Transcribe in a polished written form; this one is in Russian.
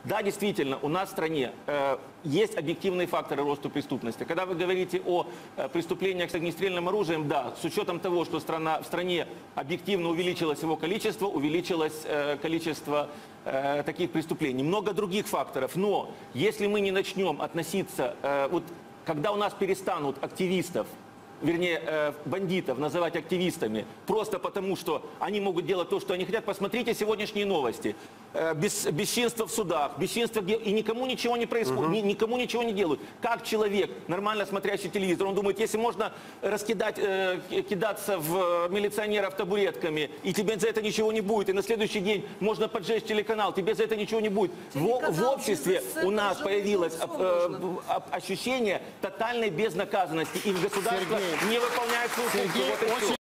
Да, действительно, у нас в стране есть объективные факторы роста преступности. Когда вы говорите о преступлениях с огнестрельным оружием, да, с учетом того, что в стране объективно увеличилось его количество, увеличилось количество таких преступлений. Много других факторов. Но если мы не начнем относиться, вот когда у нас перестанут активистов, вернее, бандитов называть активистами, просто потому, что они могут делать то, что они хотят. Посмотрите сегодняшние новости. Бесчинство в судах, бесчинство, и никому ничего не происходит, никому ничего не делают. Как человек, нормально смотрящий телевизор, он думает, если можно раскидать, кидаться в милиционеров табуретками, и тебе за это ничего не будет, и на следующий день можно поджечь телеканал, тебе за это ничего не будет. В обществе у нас появилось ощущение тотальной безнаказанности, и в государстве не выполняет свою функцию. Вот и всё.